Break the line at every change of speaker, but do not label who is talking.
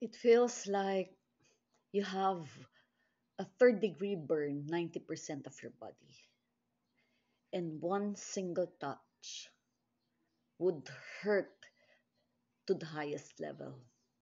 It feels like you have a third-degree burn 90% of your body, and one single touch would hurt to the highest level.